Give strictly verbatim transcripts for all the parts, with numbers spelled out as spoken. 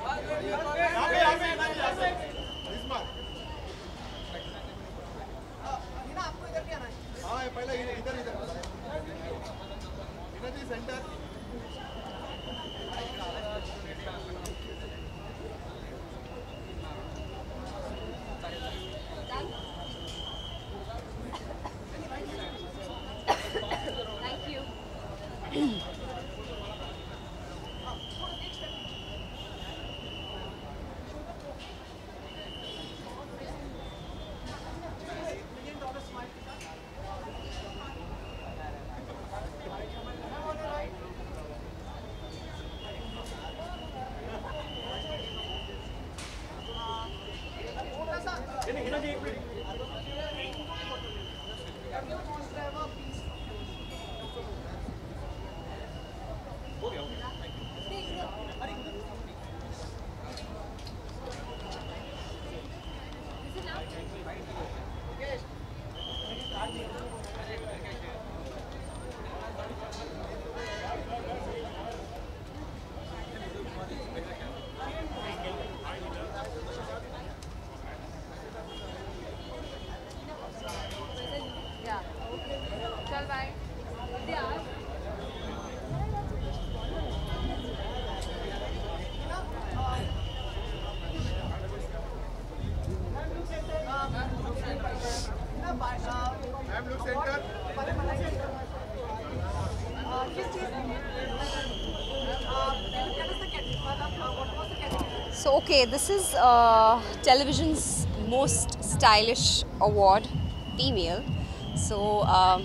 So okay, this is uh, television's most stylish award, female. So um,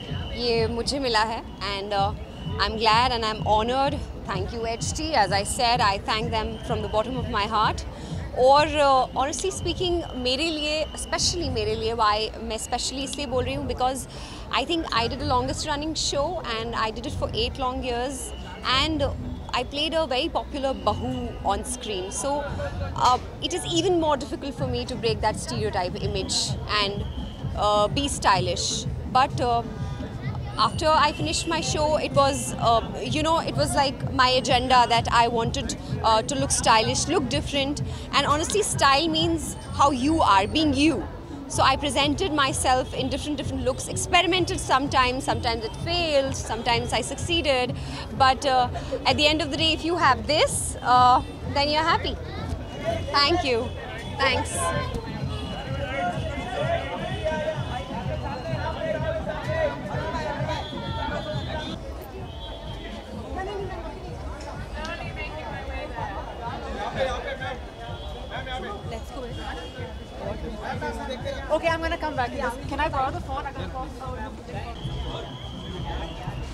ये मुझे मिला है, and uh, I'm glad and I'm honored. Thank you H T. As I said, I thank them from the bottom of my heart. और uh, honestly speaking, मेरे लिए, especially मेरे लिए, why मैं especially इसलिए बोल रही हूँ because I think I did the longest running show and I did it for eight long years and I played a very popular Bahu on screen. So uh, it is even more difficult for me to break that stereotype image and uh, be stylish. But uh, after I finished my show, it was, uh, you know, it was like my agenda that I wanted uh, to look stylish, look different. And honestly, style means how you are, being you. So I presented myself in different different looks, experimented sometimes, sometimes it failed, sometimes I succeeded. But uh, at the end of the day, if you have this, uh, then you're happy. Thank you. Thanks. Let's go in. Okay, I'm gonna come back. Yeah. Can I borrow the phone? I got a phone.